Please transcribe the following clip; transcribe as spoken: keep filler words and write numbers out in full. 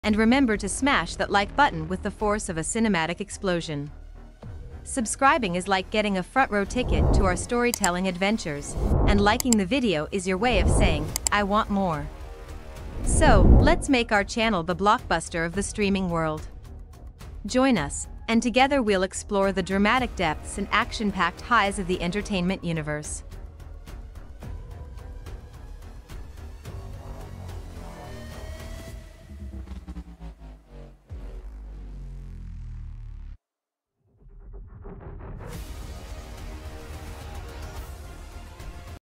and remember to smash that like button with the force of a cinematic explosion. Subscribing is like getting a front row ticket to our storytelling adventures, and liking the video is your way of saying, I want more. So, let's make our channel the blockbuster of the streaming world. Join us, and together we'll explore the dramatic depths and action-packed highs of the entertainment universe.